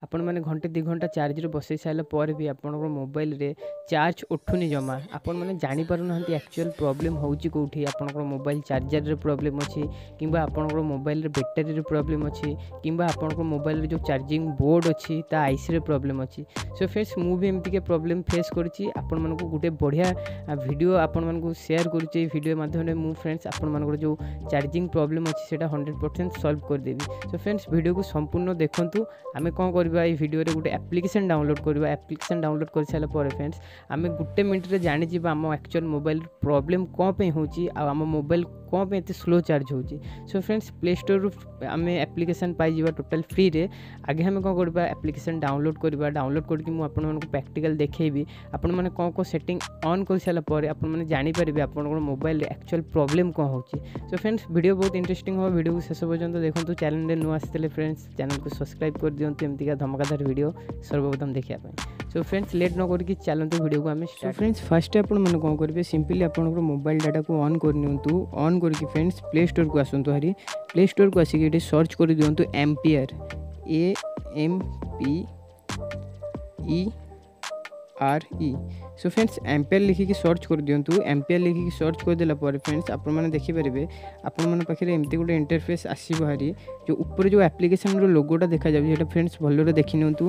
आपण मैंने घंटे 2 घंटा चार्ज रे बसई सारा पर भी आपन मोबाइल रे चार्ज उठुनी जमा आपण मैंने जानी पारु ना एक्चुअल प्रॉब्लम होउची कोठी आपन मोबाइल चार्जर रे प्रॉब्लम अछि किंबा आपन मोबाइल रे बैटरी रे प्रॉब्लम अछि किंबा आपन मोबाइल रे जो चार्जिंग बोर्ड अछि ता आईसी रे प्रॉब्लम अछि। सो फ्रेंड्स मु भी एमती के प्रॉब्लम फेस करछि आपण मन को गुटे बढ़िया वीडियो आपण मन को शेयर करछि वीडियो माध्यम रे मु फ्रेंड्स आपण मन जो चार्जिंग प्रॉब्लम अछि सेटा 100% सॉल्व कर देबी। सो फ्रेंड्स वीडियो को संपूर्ण देखंतु आमे कोन करबा ए वीडियो रे गुटे एप्लिकेशन डाउनलोड करबा एप्लिकेशन डाउनलोड कर साला पर फ्रेंड्स आमे गुटे मिनिट रे जानि जिबा हम एक्चुअल मोबाइल प्रॉब्लम कोन पे होची आ हम मोबाइल कोन पे एते स्लो चार्ज होची। सो फ्रेंड्स प्ले स्टोर रु आमे एप्लिकेशन पाई जिबा टोटल फ्री रे आगे हमें कोन करबा एप्लिकेशन डाउनलोड करबा डाउनलोड करके मु आपन मन को प्रैक्टिकल देखेबी आपन माने कोन को सेटिंग ऑन कर साला पर आपन माने जानि परिबे आपन मोबाइल रे एक्चुअल प्रॉब्लम कोन होची। सो फ्रेंड्स वीडियो बहुत इंटरेस्टिंग हो वीडियो को शेष पर्यंत देखंतु चैनल रे नु आस्तेले फ्रेंड्स चैनल को सब्सक्राइब कर दियंतु एमती का धमाकेदार वीडियो सर्वप्रथम देखिया पाए। सो फ्रेंड्स लेट न करके चलंतु वीडियो को आमे स्टार्ट। फ्रेंड्स फर्स्ट आपन मन कोन करबे सिंपली आपन मोबाइल डाटा को ऑन कर नियंतु ऑन करके फ्रेंड्स प्ले स्टोर को आसंतु हरी प्ले स्टोर को आसी के सर्च कर दियंतु ampere AMPERE। So friends ampere लिखिकी सर्च कर दियंतु एम्पियर लिखिकी सर्च कर देला पर फ्रेंड्स आपण माने देखि परिबे आपण मन पाखरे एमती गोटे इंटरफेस आसीबो हारी जो ऊपर जो एप्लिकेशन रो लोगोटा देखा जाबे सेटा फ्रेंड्स भलो रे देखि नियंतु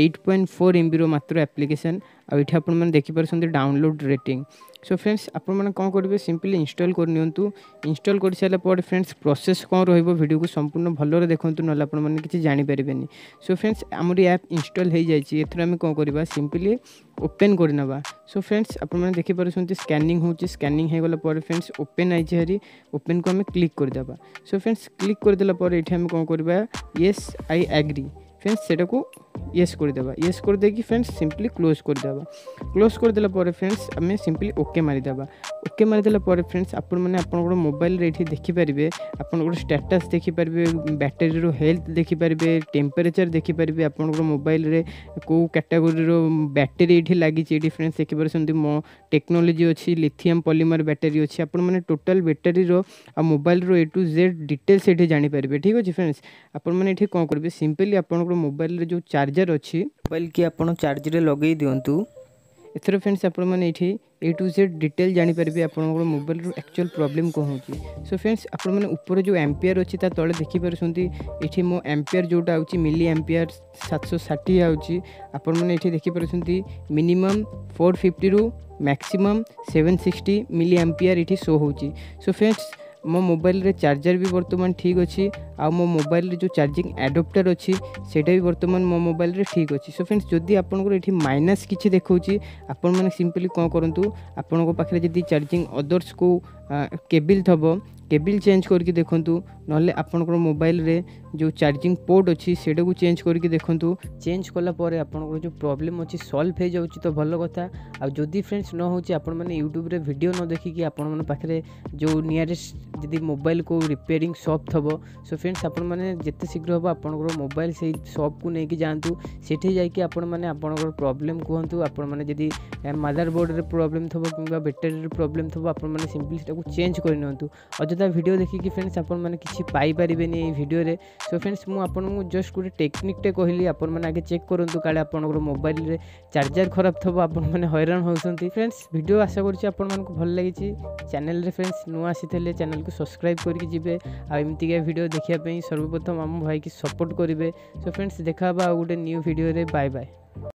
8.4 MB रो मात्र एप्लिकेशन आ इठा आपण माने देखि परसंती डाउनलोड रेटिंग। सो फ्रेंड्स आपण माने कोन करबे सिंपली इंस्टॉल कर नियंतु इंस्टॉल कर साला पर फ्रेंड्स प्रोसेस कोन रहइबो वीडियो को संपूर्ण भलो रे देखंतु नला आपण माने किछि जानि परिबेनी। सो फ्रेंड्स हमरी ऐप इंस्टॉल हे जायछि एथरा हम कोन करबा सिंपली ओपन कर नबा। सो फ्रेंड्स आपण माने देखि परसंती स्कैनिंग होछि स्कैनिंग हे गला पर फ्रेंड्स ओपन आइछि हरी ओपन को हम क्लिक कर देबा। सो फ्रेंड्स क्लिक कर देला पर एठी हम कोन करबा यस आई एग्री फ्रेंड्स सेटा को यस कर देबा यस कर दे कि फ्रेंड्स सिंपली क्लोज कर देबा क्लोज कर देला पर फ्रेंड्स हमें सिंपली ओके मारि देबा ओके मारि देला पर फ्रेंड्स आपण माने आपण मोबाइल रे एठी देखि परिबे आपण स्टेटस देखि परिबे बैटरी रो हेल्थ देखि परिबे टेम्परेचर देखि परिबे आपण मोबाइल रे को कैटेगरी रो बैटरी एठी लागी छि एठी फ्रेंड्स देखि परसंती मो टेक्नोलॉजी अछि लिथियम पॉलीमर बैटरी अछि आपण माने टोटल बैटरी रो आ मोबाइल रो ए टू जेड डिटेल्स एठी जानि परिबे। ठीक अछि फ्रेंड्स आपण माने एठी कोन करबे सिंपली आपण मोबाइल रे जो चार्जर अच्छी मोबाइल की आप चार्ज रे लगे दिंतु एथर फ्रेंड्स आपण मैंने ये ए टू जेड डिटेल जानीपारे आप मोबाइल एक्चुअल प्रॉब्लम कौन हो। सो फ्रेंड्स आपण मैंने ऊपर जो एम्पियर अच्छी तले देखिपारे ये मो एम्पियर जोटा आउची मिली एम्पियर 760 आउची आपण मैंने ये देखिपारे मिनिमम 450 रु मैक्सिमम 760 मिली एम्पियर ये शो होची। सो फ्रेंड्स मो मोबाइल रे चार्जर भी वर्तमान ठीक अच्छी आ मो मोबाइल रे जो चार्जिंग एडाप्टर अच्छी सेटा भी वर्तमान मो मोबाइल रे ठीक अच्छी। सो फ्रेंड्स जदि आपन को एठी माइनस किछि देखौची आपन माने सिंपली कोन करंतु आपन को पाखरे जदि चार्जिंग अदर्स को केबल थबो केबल चेंज करके देखंतु नले आपन मोबाइल रे जो चार्जिंग पोर्ट अच्छी सेटा को चेंज करके देखंतु चेंज कला परे आपन जो प्रॉब्लम अच्छी सॉल्व हो जाउची तो भलो कथा। आ जदि फ्रेंड्स न होची आपन माने यूट्यूब रे वीडियो न देखि कि आपन माने पाखरे जो नियरेस्ट जदि मोबाइल को रिपेयरिंग शॉप थबो सो फ्रेंड्स आपण माने जते शीघ्र हो आपन मोबाइल से शॉप को लेके जांतु सेठी जाई कि आपण माने आपन प्रॉब्लम कहंतु आपण माने जदि मदरबोर्ड रे प्रॉब्लम थबो किबा बैटरी रे प्रॉब्लम थबो आपण माने सिंपली सेटा को चेंज कर नियंतु अजदा वीडियो देखि कि फ्रेंड्स आपण माने किछि पाई परिबेनी ए वीडियो रे। सो फ्रेंड्स मु आपण को जस्ट गुटे टेक्निक टे कहली आपण माने आगे चेक करंतु काले आपण मोबाइल रे चार्जर खराब थबो आपण माने हैरान होसंती। फ्रेंड्स वीडियो आशा करछि आपण माने को भल लागिछि चैनल रे फ्रेंड्स नु आसीथले चैनल को सब्सक्राइब करके जिबे आ एमती के वीडियो देखिया पई सर्वप्रथम हम भाई की सपोर्ट करिवे। सो फ्रेंड्स देखा बा गुटे न्यू वीडियो रे बाय बाय।